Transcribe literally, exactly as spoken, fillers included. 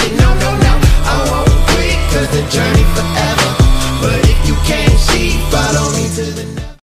say no, no, no, I won't quit, cause the journey forever. But if you can't see, follow me to the